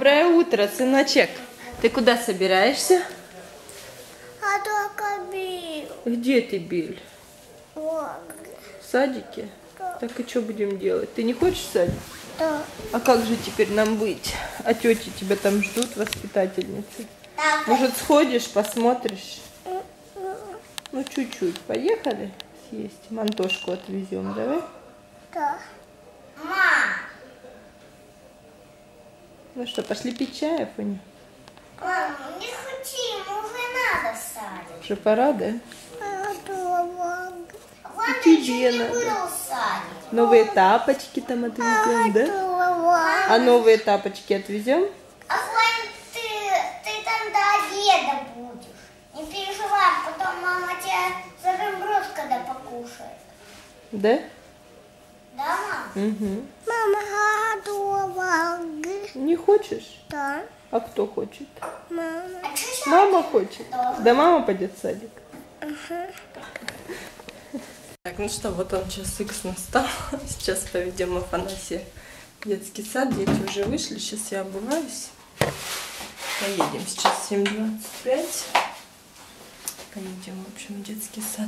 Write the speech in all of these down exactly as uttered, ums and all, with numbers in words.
Доброе утро, сыночек. Ты куда собираешься? А только Биль. Где ты, Биль? Вот. В садике? Да. Так и что будем делать? Ты не хочешь в садик? Да. А как же теперь нам быть? А тети тебя там ждут, воспитательницы. Да. Может, сходишь, посмотришь? Ну, чуть-чуть. Поехали съесть. Антошку отвезем, давай? Да. Мам! Ну что, пошли пить чай, Афоня? Мам, не хотим, уже надо в садик. Уже пора, да? А то И тебе надо. Новые тапочки там отвезем, да? А новые тапочки отвезем? А Вань, ты, ты там до обеда будешь. Не переживай, потом мама тебя заберет, когда покушает. Да? Да, мам? Угу. Мама готова. Не хочешь? Да. А кто хочет? Мама. Мама хочет. Да, мама пойдет в садик. Угу. Так, ну что, вот он час икс настал. Сейчас поведем Афанасия в детский сад. Дети уже вышли. Сейчас я обуваюсь. Поедем. Сейчас семь двадцать пять. Поедем, в общем, в детский сад.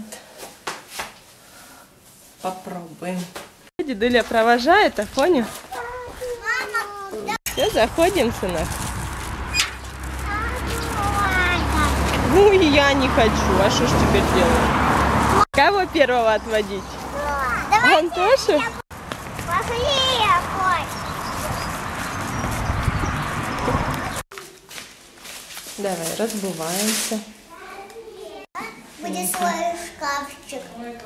Попробуем. Дедуля провожает Афоню. Все, заходим, сынок. Ну и я не хочу. А что ж теперь делать? Кого первого отводить? Давай, Антошу? пошли, Коль. Давай, разбываемся. Будет свой шкафчик.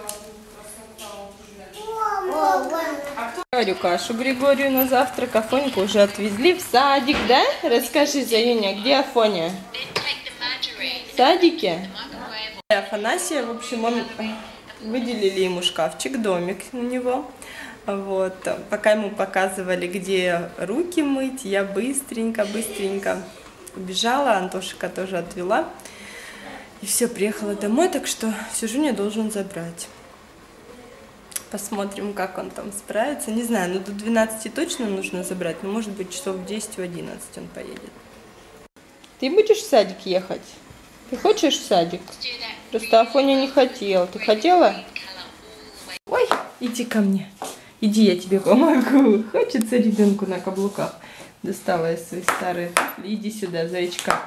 О, вон. Говорю, кашу Григорию на завтрак. Афоньку уже отвезли в садик, да? Расскажи, Заюня, где Афоня? В садике? Афанасия, в общем, он выделили ему шкафчик, домик у него. Вот, пока ему показывали, где руки мыть, я быстренько, быстренько убежала, Антошика тоже отвела. И все, приехала домой, так что Сюжуня должен забрать. Посмотрим, как он там справится. Не знаю, ну до двенадцати точно нужно забрать, но может быть часов в десять, в одиннадцать он поедет. Ты будешь в садик ехать? Ты хочешь в садик? Просто Афоня не хотел. Ты хотела? Ой, иди ко мне. Иди, я тебе помогу. Хочется ребенку на каблуках. Достала из своих старых. Иди сюда, зайчка.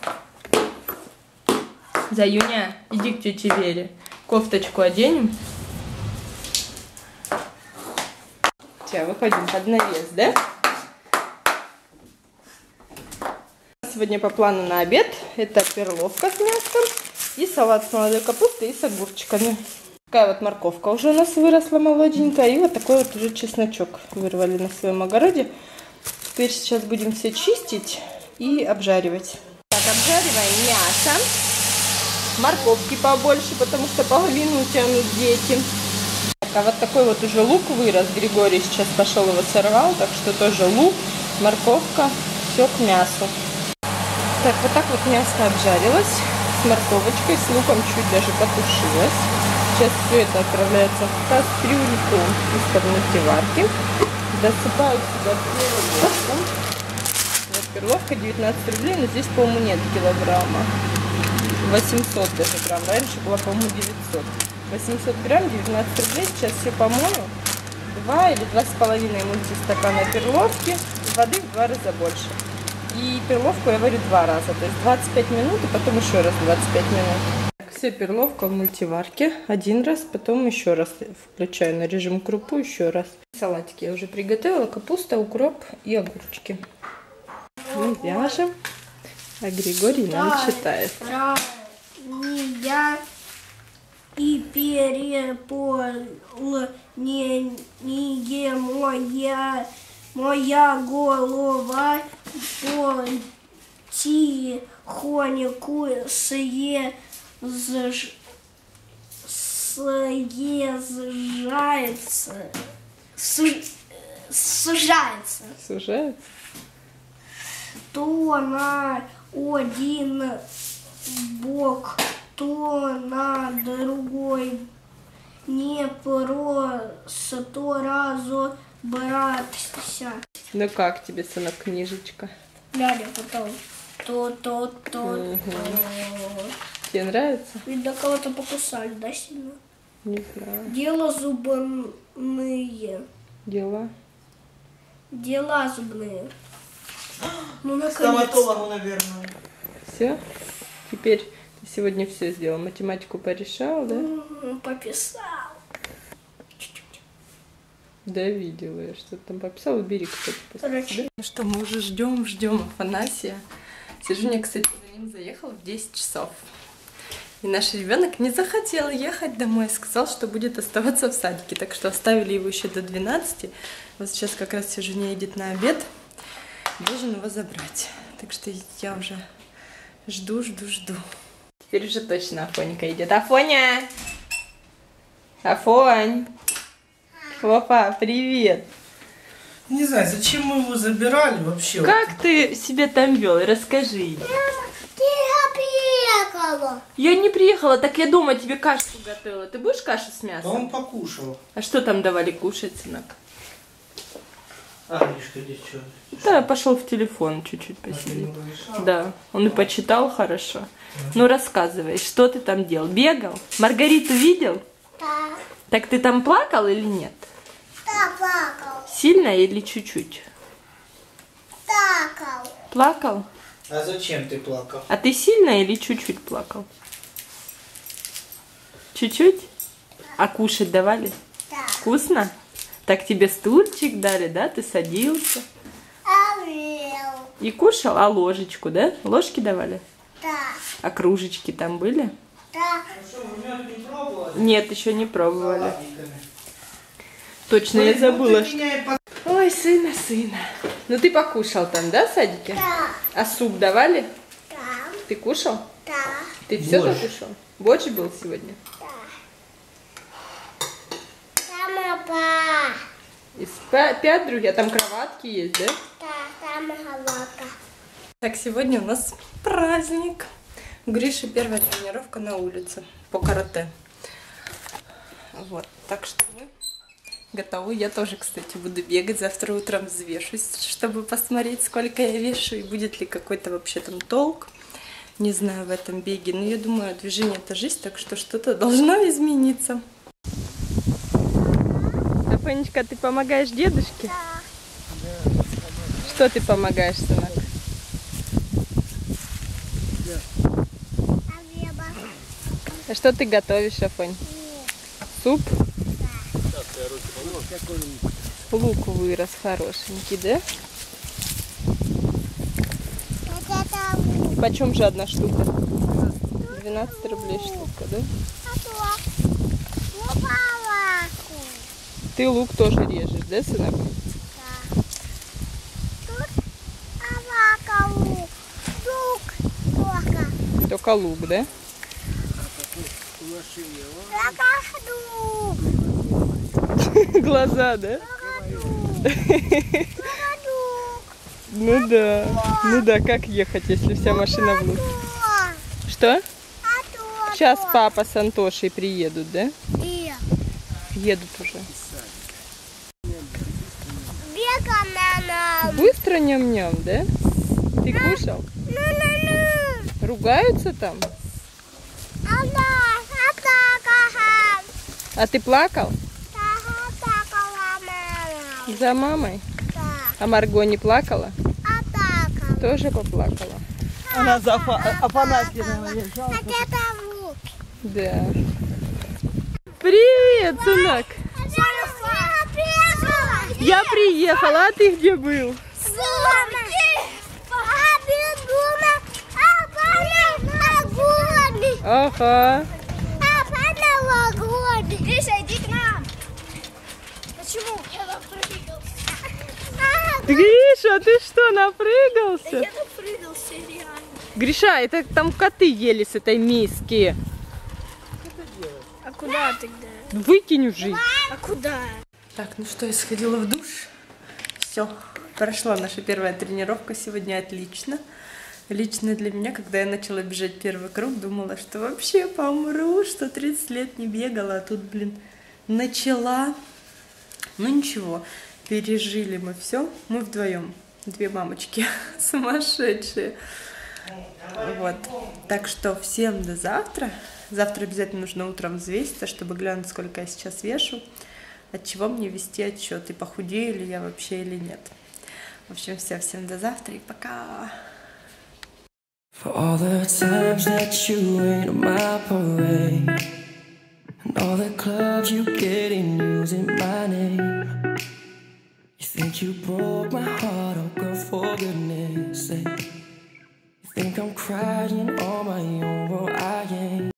Заюня, иди к тете Вере. Кофточку оденем. Все, выходим под навес, да? Сегодня по плану на обед это перловка с мясом и салат с молодой капустой и с огурчиками. Такая вот морковка уже у нас выросла молоденькая. И вот такой вот уже чесночок вырвали на своем огороде. Теперь сейчас будем все чистить и обжаривать. Так, обжариваем мясо. Морковки побольше, потому что половину тянут дети. Так, а вот такой вот уже лук вырос. Григорий сейчас пошел его сорвал. Так что тоже лук, морковка, все к мясу. Так, вот так вот мясо обжарилось с морковочкой, с луком чуть даже потушилось. Сейчас все это отправляется в кастрюльку из-под мультиварки. Досыпаю сюда перловку. Вот перловка девятнадцать рублей, но здесь, по-моему, нет килограмма. восемьсот даже грамм. Раньше было, по-моему, девятьсот. восемьсот грамм, девятнадцать рублей. Сейчас все помою. Два или два с половиной мультистакана перловки. Воды в два раза больше. И перловку я варю два раза, то есть двадцать пять минут, и потом еще раз двадцать пять минут. Так, все, перловка в мультиварке один раз, потом еще раз включаю на режим крупу, еще раз. Салатики я уже приготовила, капуста, укроп и огурчики. Мы вяжем, а Григорий нам читает. Я и переполнение моя... Моя голова потихоньку съезж... съезжается. Су... Сужается. Сужается? То на один бок, то на другой. Не просто разобраться. Ну как тебе, сынок, книжечка? Ляля, потом. То-то-то. Тебе нравится? Видно, кого-то покусали, да, сильно? Не знаю. Дело зубные. Дела? Дела зубные. Ну, наконец. Стоматологу, наверное. Все? Теперь ты сегодня все сделал. Математику порешал, да? Пописал. Да, видела я, что ты там пописал. Убери, кстати, после Короче. себя. Ну что, мы уже ждем, ждем Афанасия. Сержуня, кстати, за ним заехал в десять часов. И наш ребенок не захотел ехать домой, сказал, что будет оставаться в садике. Так что оставили его еще до двенадцати. Вот сейчас как раз Сержуня едет на обед. Должен его забрать. Так что я уже жду, жду, жду. Теперь уже точно Афонька идет. Афоня! Афонь! Опа, привет! Не знаю, зачем мы его забирали вообще. Как ты себя там вел? Расскажи. Ты приехала. Я не приехала, так я дома тебе кашу готовила. Ты будешь кашу с Да мясом? он покушал. А что там давали кушать, сынок? А, Мишка, здесь что? Да, пошел в телефон чуть-чуть посидеть. Да, он и почитал хорошо. Ну, рассказывай, что ты там делал? Бегал? Маргариту видел? Да. Так ты там плакал или нет? Да, плакал. Сильно или чуть-чуть? Плакал. Плакал? А зачем ты плакал? А ты сильно или чуть-чуть плакал? Чуть-чуть? А кушать давали? Да. Вкусно? Так тебе стульчик дали, да? Ты садился Орел. и кушал? А ложечку, да? Ложки давали? Да. А кружечки там были? Да. Ну что, вы мед не пробовали? Нет, еще не пробовали. Салатиками. Точно, я Ой, забыла. ну ты меня и по- Ой, сына, сына. Ну ты покушал там, да, в садике? Да. А суп давали? Да. Ты кушал? Да. Ты все Борщ. покушал? Борщ был сегодня? Там папа. И спя- пять друзей, а там кроватки есть, да? Да, там головка. Так, сегодня у нас праздник. У Гриши первая тренировка на улице по карате. Вот, так что мы готовы. Я тоже, кстати, буду бегать. Завтра утром взвешусь, чтобы посмотреть, сколько я вешу и будет ли какой-то вообще там толк. Не знаю в этом беге, но я думаю, движение это жизнь, так что что-то должно измениться. Афонечка, ты помогаешь дедушке? Да. Что ты помогаешь, сынок? А хлеба? А что ты готовишь, Афонь? Суп? Лук вырос хорошенький, да? Вот это Почем же одна штука? двенадцать рублей штука, да? лук. Лупалаку. Ты лук тоже режешь, да, сынок? Да. Тут авака лук. Лук. Лука. Только лук, да? Лук. Глаза, да? Лук. Ну да. Ну да, как ехать, если вся машина в лук? Что? Сейчас папа с Антошей приедут, да? И Едут уже. бегом на Быстро ням-ням, да? Ты кушал? Ну-ну-ну. Ругаются там? Ага, атака. А ты плакал? Атака, мама. За мамой? Да. А Марго не плакала? Атака. Тоже поплакала? Она за Афанасьевна лежала. А это лук. Да. Привет, сынок! Я приехала, а ты где был? Ага. Гриша, иди к нам. Почему? Я напрыгался. Гриша, ты что, напрыгался? Я напрыгался реально. Гриша, это там коты ели с этой миски. А куда тогда? Выкинь уже. А куда? Так, ну что, я сходила в душ. Все, прошла наша первая тренировка сегодня отлично. Лично для меня, когда я начала бежать первый круг, думала, что вообще помру, что тридцать лет не бегала, а тут, блин, начала. Ну ничего, пережили мы все, мы вдвоем. Две мамочки сумасшедшие. Вот. Так что всем до завтра. Завтра обязательно нужно утром взвеситься, чтобы глянуть, сколько я сейчас вешу. От чего мне вести отчет, и похудею ли я вообще или нет. В общем, все, всем до завтра и пока. For all the times that you ain't on my parade, and all the clubs you get in using my name. You think you broke my heart, oh girl, for goodness sake. You think I'm crying on my own, well I ain't.